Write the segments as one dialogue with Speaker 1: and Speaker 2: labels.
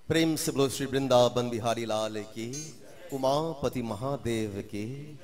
Speaker 1: प्रेम से बोलो श्री वृंदावन बिहारी लाल की, उमापति महादेव की.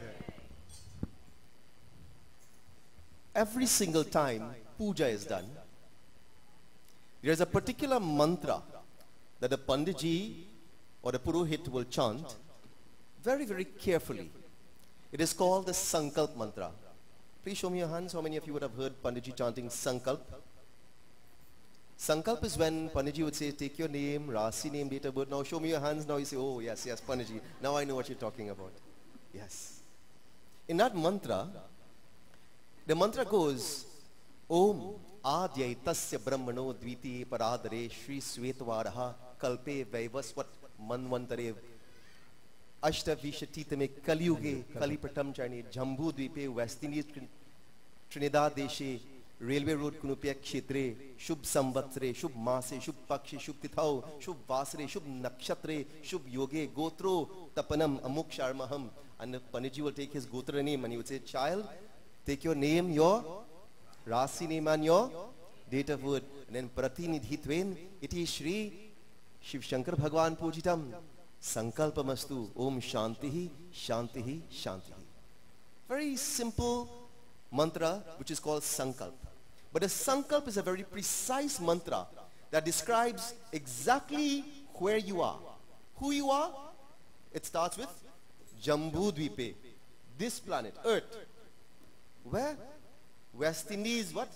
Speaker 1: Every single time puja is done, there is a particular mantra that the Panditji or the Purohit will chant very, very carefully. It is called the Sankalp mantra. Please show me your hands. How many of you would have heard Panditji chanting Sankalp? Sankalp is when Panditji would say, take your name, Rasi name, date of birth. Now show me your hands. Now you say, oh yes, yes, Panditji. Now I know what you're talking about. Yes. In that mantra, the mantra goes, Om Adyai Tasya Brahmano Dviti Paradare Shri Svetavaraha Kalpe Vaivasvat Manvantare Ashtavishatitame Kaliyuge Kalipratam Chani Jambu Dvipe West Indies Trinidad Deshe Railway Road Kunupya Kshetre Shubh Samvatsre Shubh Mase Shubh Pakshi Shubh Tithau Shubh Vasre Shubh Nakshatre Shubh Yoge Gotro Tapanam Amuk Sharmaham. And the Panditji will take his Gotra name and he would say, child, take your name, your Rasi name and your date of birth. And then Pratinidhitven iti Shri Shiv Shankar Bhagwan Pujitam Sankalpamastu Om Shantihi Shantihi Shantihi. Very simple mantra which is called Sankalp. But a Sankalp is a very precise mantra that describes exactly where you are. Who you are? It starts with Jambu Dvipe, this planet, Earth. Where? West Indies, what?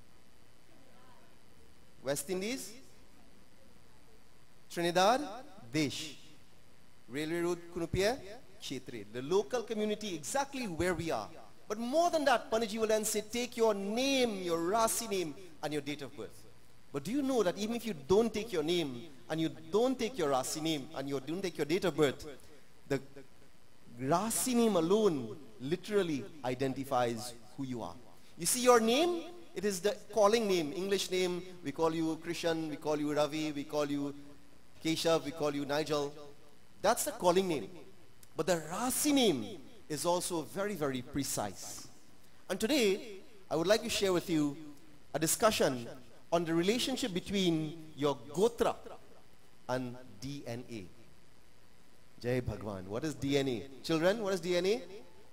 Speaker 1: West Indies, Trinidad, Desh. Railway Road, Kunupia, Kshetre. The local community, exactly where we are. But more than that, Panditji will then say, take your name, your Rasi name, and your date of birth. But do you know that even if you don't take your name, and you don't take your Rasi name, and you don't take your date of birth, the Rasi name alone literally identifies who you are. You see, your name, it is the calling name, English name. We call you Krishen, we call you Ravi, we call you Keshav, we call you Nigel. That's the calling name. But the Rasi name is also very, very precise. And today, I would like to share with you a discussion on the relationship between your Gotra and DNA. Jai Bhagwan. What is DNA? Children, what is DNA?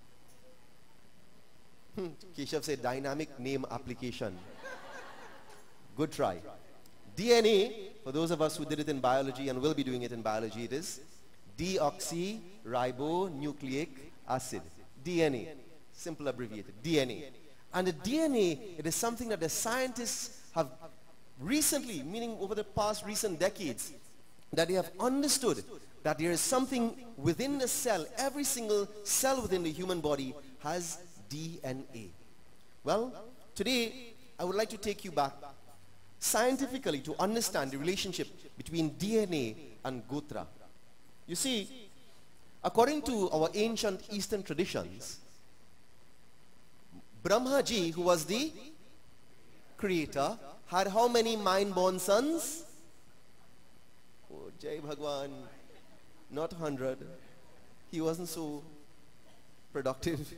Speaker 1: Keshav said dynamic name application. Good try. DNA, for those of us who did it in biology and will be doing it in biology, it is deoxyribonucleic acid. DNA. Simple abbreviated. DNA. And the DNA, it is something that the scientists have recently, meaning over the past recent decades, that they have understood that there is something within the cell. Every single cell within the human body has DNA. Well, today I would like to take you back scientifically to understand the relationship between DNA and Gotra. You see, according to our ancient Eastern traditions, Brahma Ji, who was the creator, had how many mind-born sons? Oh, Jai Bhagwan. Not 100. He wasn't so productive.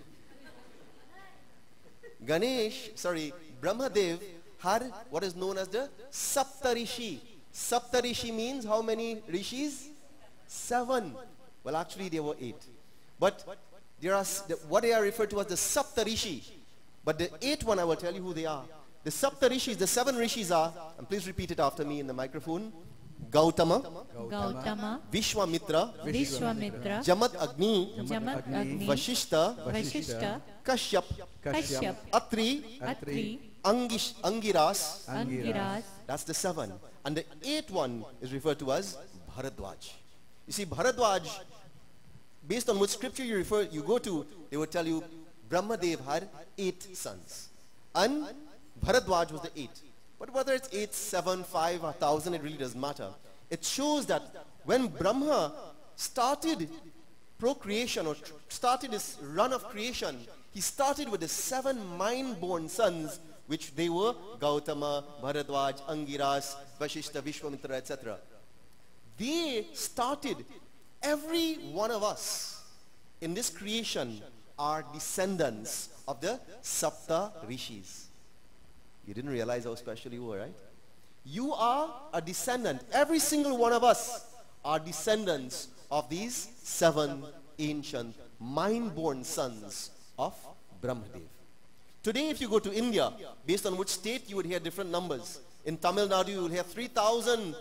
Speaker 1: Brahmadev had what is known as the Saptarishi. Saptarishi means how many rishis? 7. Well, actually there were 8. But there are what they are referred to as the Saptarishi. But the 8th one, I will tell you who they are. The Saptarishis, the 7 rishis are, and please repeat it after me in the microphone. Gautama, Vishwamitra, Jamat Agni, Vashishta, Kashyap, Atri, Angiras. That's the 7. And the 8th one is referred to as Bharadwaj. You see, Bharadwaj, based on which scripture you go to, they will tell you Brahmadev had 8 sons. And Bharadwaj was the 8th. But whether it's 8, 7, 5, or 1,000, it really doesn't matter. It shows that when Brahma started procreation or started his run of creation, he started with the 7 mind-born sons, which they were Gautama, Bharadwaj, Angiras, Vashishta, Vishwamitra, etc. They started, every one of us in this creation are descendants of the Sapta Rishis. You didn't realize how special you were, right? You are a descendant. Every single one of us are descendants of these 7 ancient mind-born sons of Brahmadev. Today, if you go to India, based on which state, you would hear different numbers. In Tamil Nadu, you will hear 3,000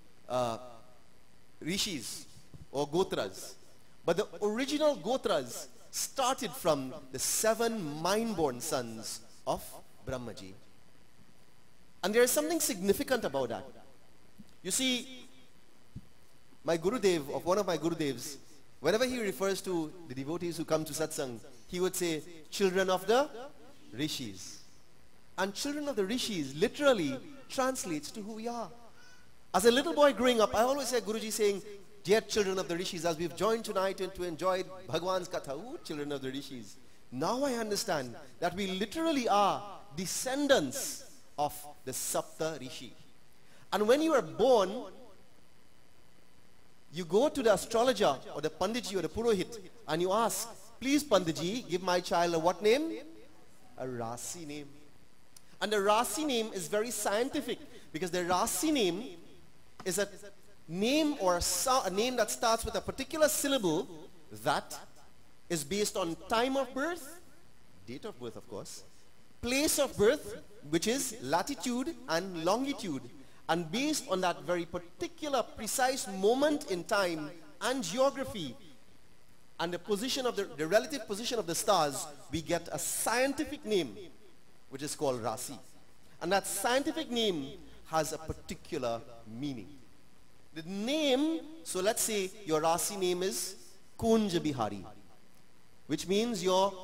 Speaker 1: rishis or Gotras. But the original Gotras started from the 7 mind-born sons of Brahmaji. And there is something significant about that. You see, my Gurudev, of one of my Gurudevs, whenever he refers to the devotees who come to satsang, he would say, children of the rishis. And children of the rishis literally translates to who we are. As a little boy growing up, I always heard Guruji saying, dear children of the rishis, as we've joined tonight and to enjoy Bhagwan's katha, ooh, children of the rishis. Now I understand that we literally are descendants of the Sapta Rishi. And when you are born, you go to the astrologer or the Panditji or the Purohit and you ask, please Panditji, give my child a what name? A Rasi name. And the Rasi name is very scientific because the Rasi name is a name or a name that starts with a particular syllable that is based on time of birth, date of birth of course, place of birth, which is latitude and longitude, and based on that very particular precise moment in time and geography and the position of the relative position of the stars, we get a scientific name which is called Rasi. And that scientific name has a particular meaning. The name, so let's say your Rasi name is Kunja Bihari, which means your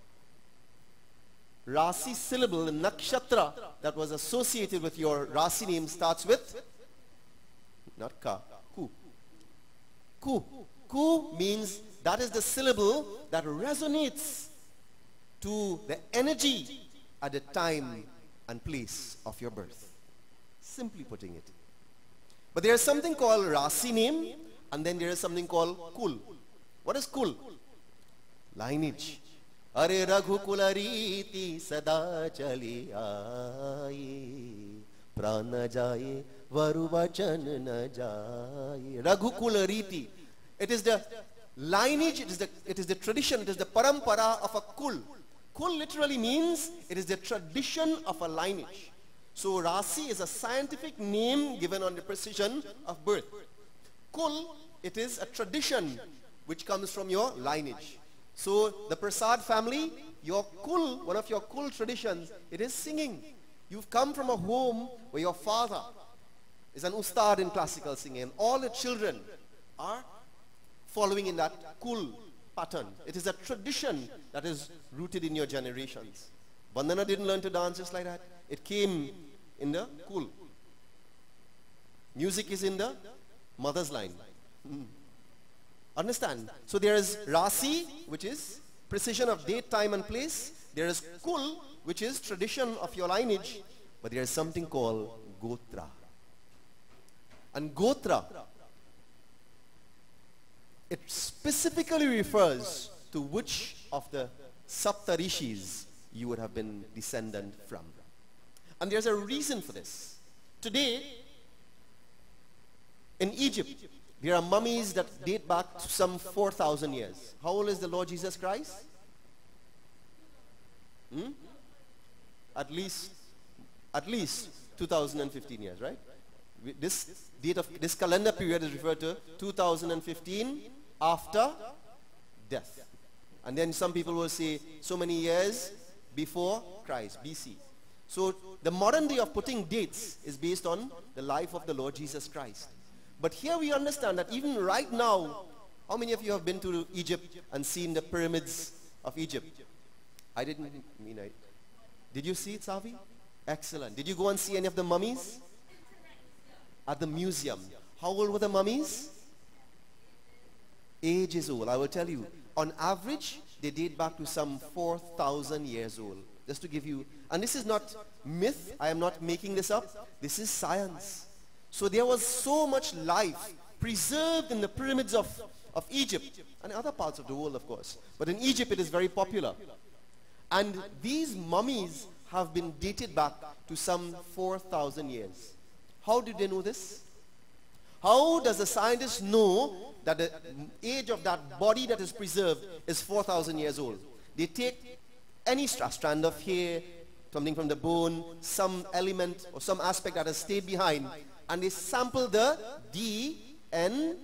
Speaker 1: Rasi syllable, the nakshatra that was associated with your Rasi name starts with, not ka, ku. Ku. Ku means that is the syllable that resonates to the energy at the time and place of your birth. Simply putting it. But there is something called Rasi name and then there is something called Kul. What is Kul? Lineage. Are Raghukula Riti Sada Chali Aaye Prana Jaye Varuvachan Na Jaye. Raghukula Riti. It is the lineage, it is the tradition, it is the parampara of a Kul. Kul literally means it is the tradition of a lineage. So Rasi is a scientific name given on the precision of birth. Kul, it is a tradition which comes from your lineage. So the Prasad family, your Kul, one of your Kul traditions, it is singing. You've come from a home where your father is an ustad in classical singing and all the children are following in that Kul pattern. It is a tradition that is rooted in your generations. Vandana didn't learn to dance just like that. It came in the Kul. Music is in the mother's line. Understand? So there is Rasi, which is precision of date, time and place. There is Kul, which is tradition of your lineage. But there is something called Gotra. And Gotra, it specifically refers to which of the Sapta Rishis you would have been descendant from. And there's a reason for this. Today, in Egypt, there are mummies that date back to some 4,000 years. How old is the Lord Jesus Christ? At least 2015 years, right? This calendar period is referred to 2015 after death. And then some people will say so many years before Christ, BC. So the modern day of putting dates is based on the life of the Lord Jesus Christ. But here we understand that even right now, how many of you have been to Egypt and seen the pyramids of Egypt? I didn't mean I. Did you see it, Savi? Excellent. Did you go and see any of the mummies? At the museum. How old were the mummies? Ages old. I will tell you, on average, they date back to some 4,000 years old. Just to give you, and this is not myth, I am not making this up, this is science. So there was so much life preserved in the pyramids of Egypt and other parts of the world, of course. But in Egypt, it is very popular. And these mummies have been dated back to some 4,000 years. How did they know this? How does the scientist know that the age of that body that is preserved is 4,000 years old? They take any strand of hair, something from the bone, some element or some aspect that has stayed behind, and they sample the DNA.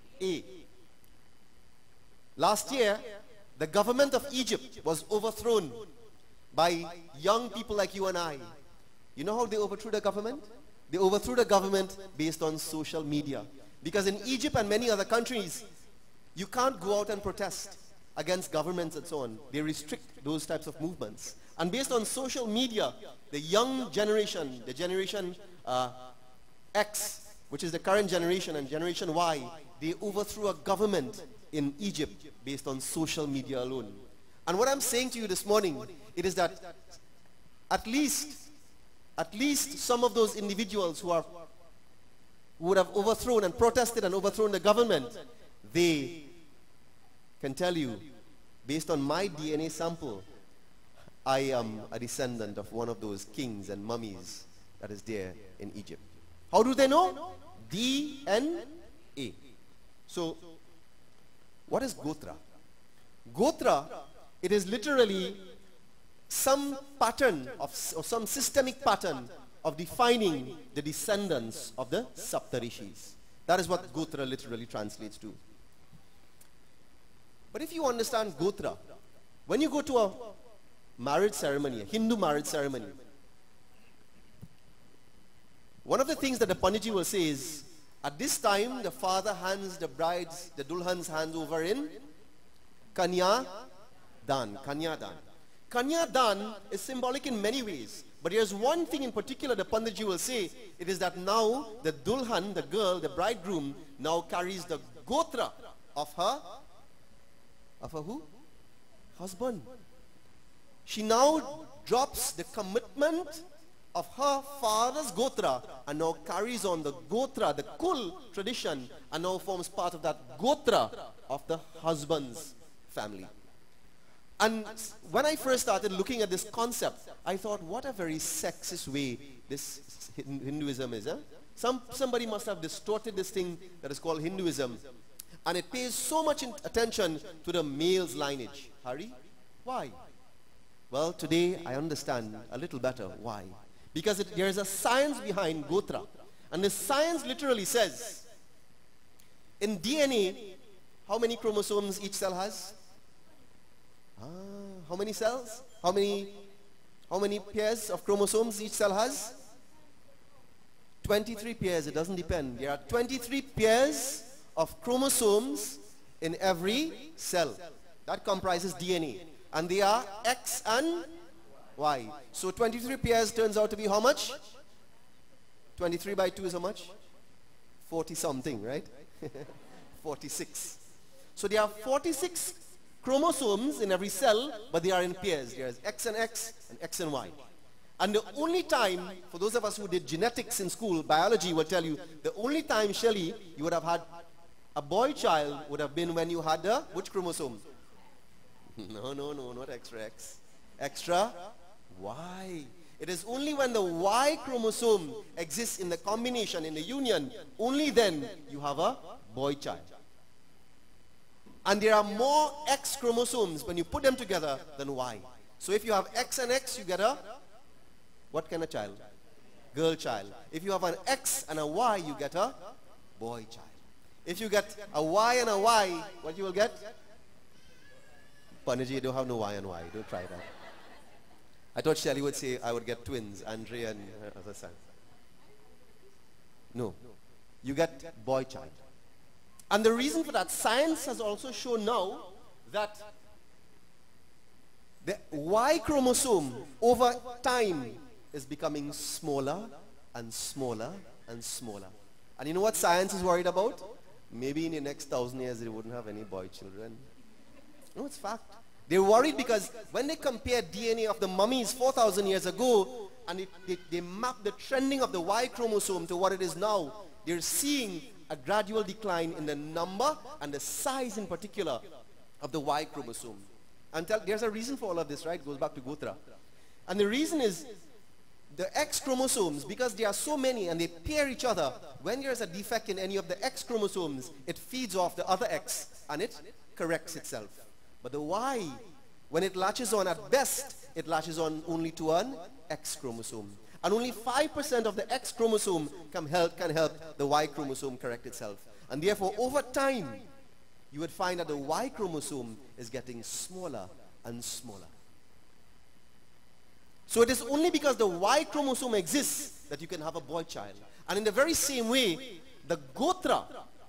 Speaker 1: Last year, the government of Egypt was overthrown by young people like you and I. You know how they overthrew the government? They overthrew the government based on social media. Because in Egypt and many other countries, you can't go out and protest against governments and so on. They restrict those types of movements. And based on social media, the young generation, the generation X, which is the current generation, and generation Y, they overthrew a government in Egypt based on social media alone. And what I'm saying to you this morning, it is that at least some of those individuals who would have overthrown and protested and overthrown the government, they can tell you, based on my DNA sample, I am a descendant of one of those kings and mummies that is there in Egypt. How do they know? DNA. So, what is Gotra? Gotra, it is literally some pattern or some systemic pattern of defining the descendants of the Saptarishis. That is what Gotra literally translates to. But if you understand Gotra, when you go to a marriage ceremony, a Hindu marriage ceremony, one of the things that the Panditji will say is, at this time, the father hands the bride's, the Dulhan's hands over in Kanya Dan. Kanya Dan. Kanya Dan is symbolic in many ways. But there's one thing in particular the Panditji will say, it is that now the Dulhan, the girl, the bridegroom, now carries the Gotra of her who? Husband. She now drops the commitment of her father's Gotra and now carries on the Gotra, the Kul tradition, and now forms part of that Gotra of the husband's family. And when I first started looking at this concept, I thought, what a very sexist way this Hinduism is. Somebody must have distorted this thing that is called Hinduism. And it pays so much attention to the male's lineage. Hari? Why? Well, today I understand a little better why. Because there is a science behind Gotra. And the science literally says, in DNA, how many chromosomes each cell has? How many cells? How many pairs of chromosomes each cell has? 23 pairs. It doesn't depend. There are 23 pairs of chromosomes in every cell. That comprises DNA. And they are X and Y. So 23 pairs turns out to be how much? 23 by 2 is how much? 40 something, right? 46. So there are 46 chromosomes in every cell, but they are in pairs. There is X and X and X and Y. And the only time, for those of us who did genetics in school, biology will tell you, the only time, Shelley, you would have had a boy child would have been when you had the, which chromosome? No, not extra X. Extra Y. It is only when the Y chromosome exists in the combination, in the union, only then you have a boy child. And there are more X chromosomes when you put them together than Y. So if you have X and X, you get a, what kind of child? Girl child. If you have an X and a Y, you get a boy child. If you get a Y and a Y, what you will get? Panditji, you don't have no Y and Y. Don't try that. I thought Shelley would say I would get twins, Andre and her other son. No. You get boy child. And the reason for that, science has also shown now that the Y chromosome over time is becoming smaller and smaller and smaller. And you know what science is worried about? Maybe in the next 1,000 years they wouldn't have any boy children. No, it's fact. They're worried because when they compare DNA of the mummies 4,000 years ago and they map the trending of the Y chromosome to what it is now, they're seeing a gradual decline in the number and the size in particular of the Y chromosome. And there's a reason for all of this, right? It goes back to Gotra. And the reason is the X chromosomes, because there are so many and they pair each other, when there is a defect in any of the X chromosomes, it feeds off the other X and it corrects itself. But the Y, when it latches on at best, it latches on only to an X chromosome. And only 5% of the X chromosome can help the Y chromosome correct itself. And therefore, over time, you would find that the Y chromosome is getting smaller and smaller. So it is only because the Y chromosome exists that you can have a boy child. And in the very same way, the Gotra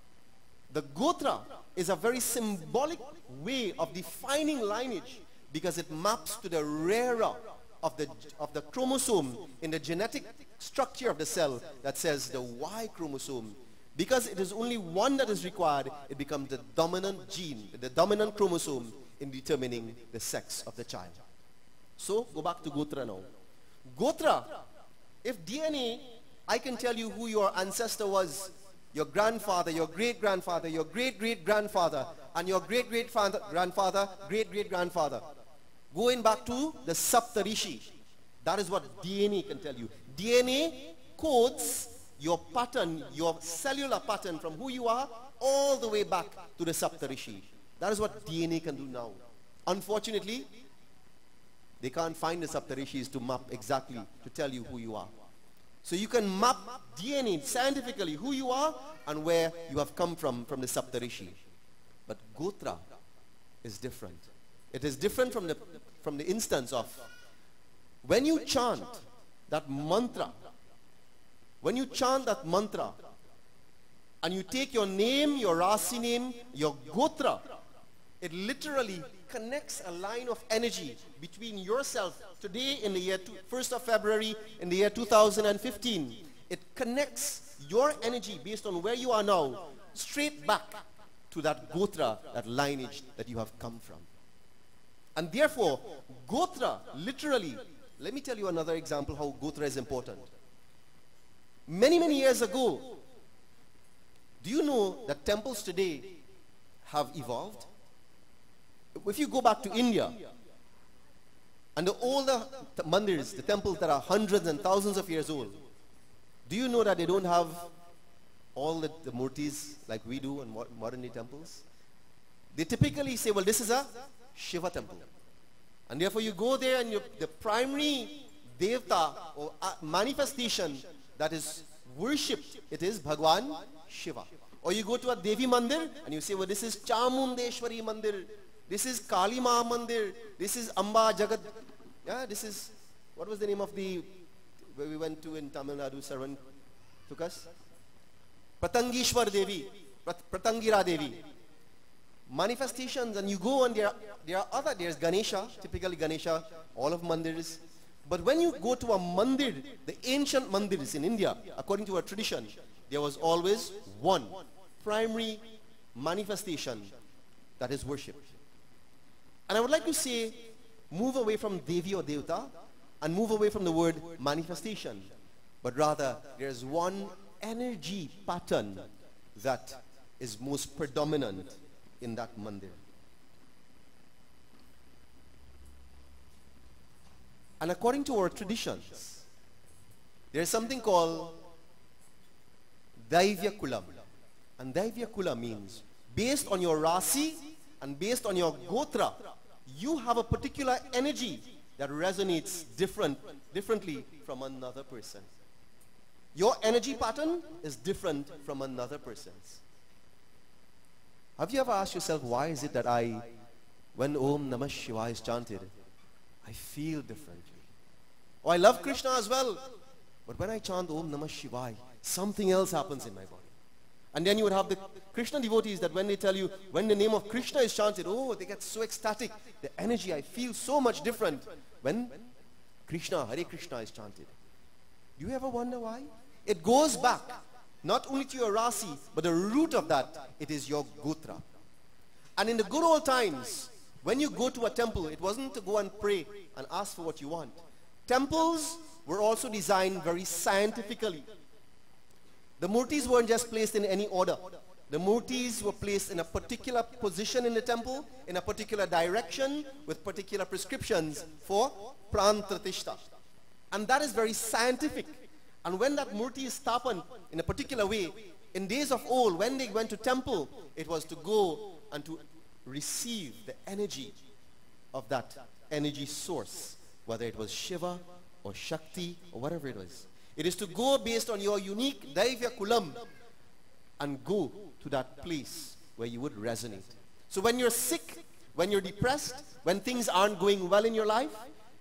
Speaker 1: is a very symbolic way of defining lineage, because it maps to the rarer of the chromosome in the genetic structure of the cell that says the Y chromosome. Because it is only one that is required, it becomes the dominant gene, the dominant chromosome in determining the sex of the child. So, go back to Gotra now. Gotra, if DNA, I can tell you who your ancestor was, your grandfather, your great-grandfather, your great-great-grandfather, and your great-great-grandfather, great-great-grandfather. Going back to the Saptarishi. That is what DNA can tell you. DNA codes your pattern, your cellular pattern from who you are all the way back to the Saptarishi. That is what DNA can do now. Unfortunately, they can't find the Saptarishis to map exactly, to tell you who you are. So you can map DNA scientifically, who you are and where you have come from the Saptarishi. But Gotra is different. It is different from the instance of when you chant that mantra, and you take your name, your Rasi name, your Gotra, it literally connects a line of energy between yourself today in the year 1st of February in the year 2015. It connects your energy based on where you are now straight back to that Gotra, that lineage that you have come from. And therefore, Gotra, literally, let me tell you another example how Gotra is important. Many, many years ago, do you know that temples today have evolved? If you go back to India, and the older mandirs, the temples that are hundreds and thousands of years old, do you know that they don't have all the murtis like we do in modern day temples? They typically say, well, this is a Shiva temple. And therefore you go there and the primary devta or manifestation that is worshipped, it is Bhagwan Shiva. Or you go to a Devi Mandir and you say, well, this is Chamundeshwari Mandir, this is Kali Ma Mandir, this is Amba Jagat. Yeah, this is, what was the name of where we went to in Tamil Nadu, Sarvan took us? Pratangishwar Devi, Pratangira Devi. Manifestations, and you go and there's Ganesha, typically Ganesha, all of mandirs. But when you go to a mandir, the ancient mandirs in India, according to our tradition, there was always one primary manifestation that is worshipped. And I would like to say, move away from Devi or Devta and move away from the word manifestation. But rather, there's one energy pattern that is most predominant in that mandir. And according to our traditions, there is something called Daivya Kulam. And Daivya Kula means, based on your Rasi and based on your Gotra, you have a particular energy that resonates differently from another person. Your energy pattern is different from another person's. Have you ever asked yourself, why is it that when Om Namah Shivaya is chanted, I feel differently? Oh, I love Krishna as well, but when I chant Om Namah Shivaya, something else happens in my body. And then you would have the Krishna devotees that when they tell you, when the name of Krishna is chanted, oh, they get so ecstatic. The energy, I feel so much different when Krishna, Hare Krishna is chanted. Do you ever wonder why? It goes back not only to your Rasi, but the root of that, it is your Gotra. And in the good old times, when you go to a temple, it wasn't to go and pray and ask for what you want. Temples were also designed very scientifically. The murtis weren't just placed in any order. The murtis were placed in a particular position in the temple, in a particular direction, with particular prescriptions for pran pratishta. And that is very scientific. And when that murti is stapan in a particular way, in days of old, when they went to temple, it was to go and to receive the energy of that energy source, whether it was Shiva or Shakti or whatever it was. It is to go based on your unique Daivya Kulam and go to that place where you would resonate. So when you're sick, when you're depressed, when things aren't going well in your life,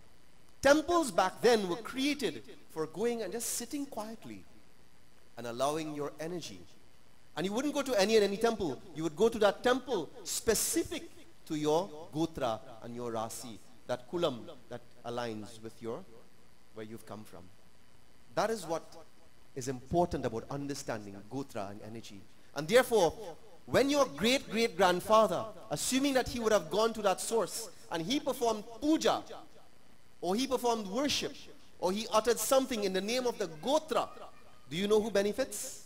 Speaker 1: temples back then were created for going and just sitting quietly and allowing your energy. And you wouldn't go to any temple. You would go to that temple specific to your Gotra and your Rasi, that Kulam that aligns with your, where you've come from. That is what is important about understanding Gotra and energy. And therefore, when your great-great-grandfather, assuming that he would have gone to that source and he performed puja, or he performed worship, or he uttered something in the name of the Gotra, do you know who benefits?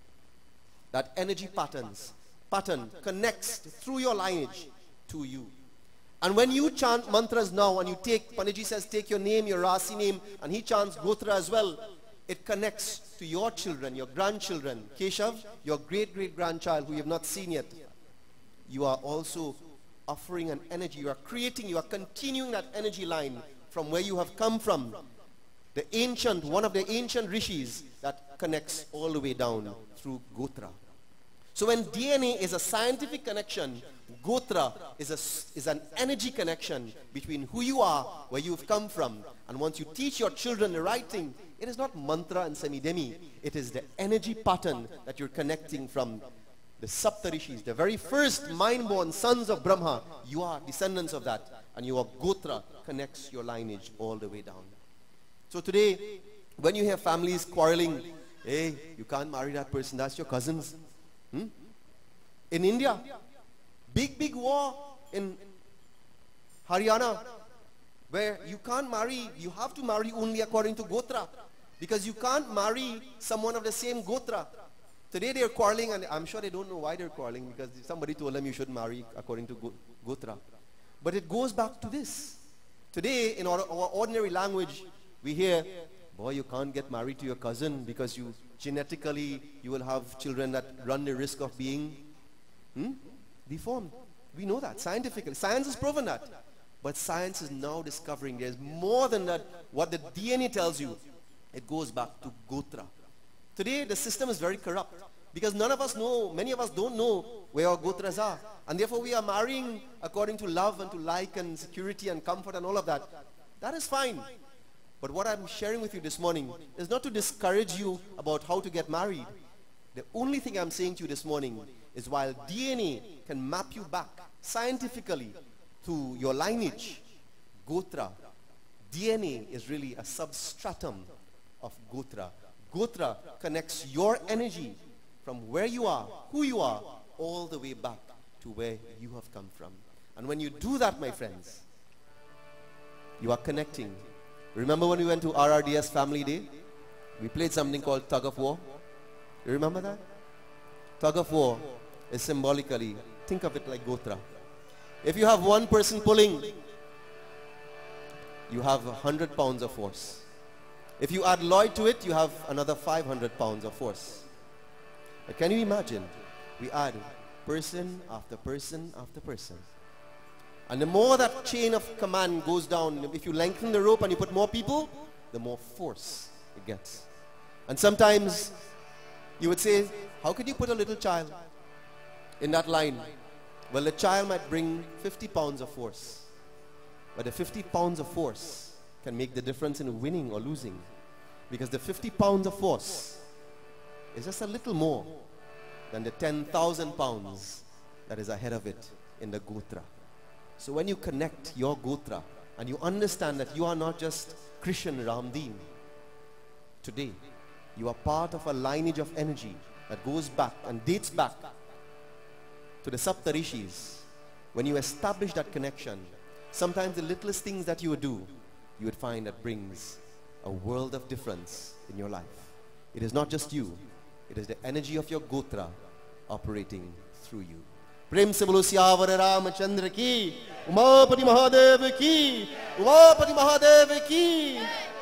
Speaker 1: That energy pattern connects through your lineage to you. And when you chant mantras now, and you take, Panditji says, take your name, your Rasi name, and he chants Gotra as well, it connects to your children, your grandchildren. Keshav, your great-great-grandchild who you have not seen yet. You are also offering an energy. You are creating, you are continuing that energy line from where you have come from. The ancient, one of the ancient rishis that connects all the way down through Gotra. So when DNA is a scientific connection, Gotra is an energy connection between who you are, where you've come from. And once you teach your children the right thing, it is not mantra and semidemi. It is the energy pattern that you're connecting from the Saptarishis, the very first mind-born sons of Brahma. You are descendants of that. And your Gotra connects your lineage all the way down. So today, when you hear families quarreling, hey, you can't marry that person, that's your cousins. In India, big war in Haryana, where you can't marry, you have to marry only according to Gotra, because you can't marry someone of the same Gotra. Today they're quarreling, and I'm sure they don't know why they're quarreling, because somebody told them you should marry according to Gotra. But it goes back to this. Today, in our ordinary language, we hear, boy, you can't get married to your cousin because you genetically, you will have children that run the risk of being deformed. We know that scientifically. Science has proven that. But science is now discovering there's more than that. What the DNA tells you, it goes back to Gotra. Today, the system is very corrupt because none of us know, many of us don't know where our Gotras are. And therefore, we are marrying according to love and to like and security and comfort and all of that. That is fine. But what I'm sharing with you this morning is not to discourage you about how to get married. The only thing I'm saying to you this morning is while DNA can map you back scientifically to your lineage, Gotra, DNA is really a substratum of Gotra. Gotra connects your energy from where you are, who you are, all the way back to where you have come from. And when you do that, my friends, you are connecting. Remember when we went to RRDS Family Day? We played something called Tug of War. You remember that? Tug of War is symbolically, think of it like Gotra. If you have one person pulling, you have 100 pounds of force. If you add Lloyd to it, you have another 500 pounds of force. But can you imagine? We add person after person after person. And the more that chain of command goes down, if you lengthen the rope and you put more people, the more force it gets. And sometimes you would say, how could you put a little child in that line? Well, the child might bring 50 pounds of force. But the 50 pounds of force can make the difference in winning or losing. Because the 50 pounds of force is just a little more than the 10,000 pounds that is ahead of it in the Gotra. So when you connect your Gotra and you understand that you are not just Krishen Ramdeen, today you are part of a lineage of energy that goes back and dates back to the Saptarishis. When you establish that connection, sometimes the littlest things that you would do, you would find that brings a world of difference in your life. It is not just you, it is the energy of your Gotra operating through you. प्रेम से बोलो सियावर रामचंद्र की, उमापति महादेव की, उमापति महादेव की।